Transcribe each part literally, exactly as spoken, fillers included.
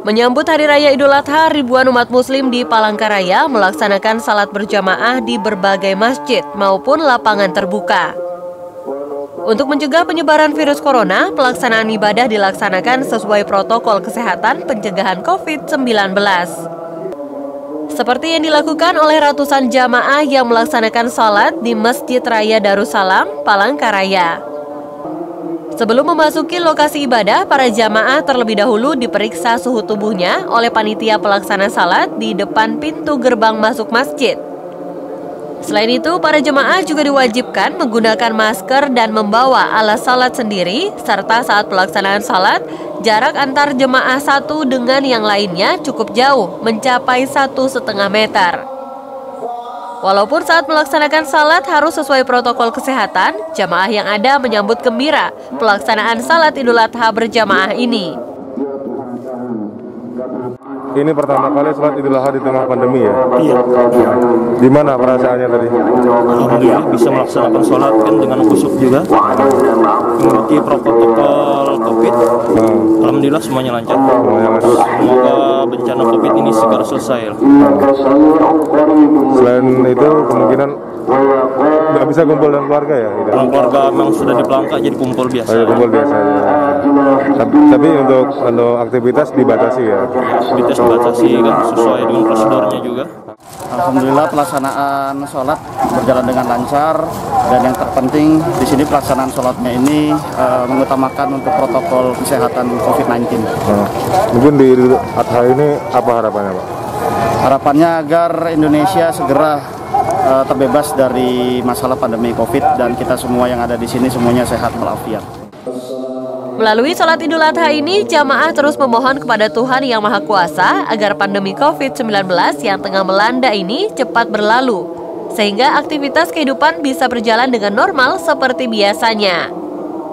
Menyambut Hari Raya Idul Adha, ribuan umat muslim di Palangkaraya melaksanakan salat berjamaah di berbagai masjid maupun lapangan terbuka. Untuk mencegah penyebaran virus corona, pelaksanaan ibadah dilaksanakan sesuai protokol kesehatan pencegahan covid sembilan belas. Seperti yang dilakukan oleh ratusan jamaah yang melaksanakan salat di Masjid Raya Darussalam, Palangkaraya. Sebelum memasuki lokasi ibadah, para jamaah terlebih dahulu diperiksa suhu tubuhnya oleh panitia pelaksana salat di depan pintu gerbang masuk masjid. Selain itu, para jemaah juga diwajibkan menggunakan masker dan membawa alas salat sendiri, serta saat pelaksanaan salat, jarak antar jemaah satu dengan yang lainnya cukup jauh, mencapai satu setengah meter. Walaupun saat melaksanakan salat harus sesuai protokol kesehatan, jamaah yang ada menyambut gembira pelaksanaan salat Idul Adha berjamaah ini. Ini pertama kali salat Idul Adha di tengah pandemi ya? Iya. Gimana perasaannya tadi? Alhamdulillah bisa melaksanakan sholat kan dengan khusyuk juga, mengikuti protokol COVID. Hmm. Alhamdulillah semuanya lancar. Semuanya lancar. Semoga bencana COVID ini segera selesai. Selain itu kemungkinan nggak bisa kumpul dengan keluarga ya? Gitu? Kalau keluarga memang sudah di Palangka jadi kumpul biasa. Oh, ya, kumpul biasa ya. Tapi, tapi untuk untuk aktivitas dibatasi ya? Aktivitas dibatasi kan sesuai dengan prosedurnya juga. Alhamdulillah pelaksanaan sholat berjalan dengan lancar, dan yang terpenting di sini pelaksanaan sholatnya ini uh, mengutamakan untuk protokol kesehatan covid sembilan belas. Nah, mungkin di Idul Adha ini apa harapannya Pak? Harapannya agar Indonesia segera uh, terbebas dari masalah pandemi COVID dan kita semua yang ada di sini semuanya sehat walafiat. Melalui salat Idul Adha ini, jamaah terus memohon kepada Tuhan Yang Maha Kuasa agar pandemi covid sembilan belas yang tengah melanda ini cepat berlalu, sehingga aktivitas kehidupan bisa berjalan dengan normal seperti biasanya.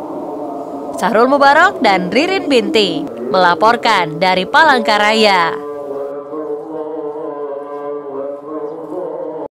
Sahrul Mubarak dan Ririn Binti melaporkan dari Palangkaraya.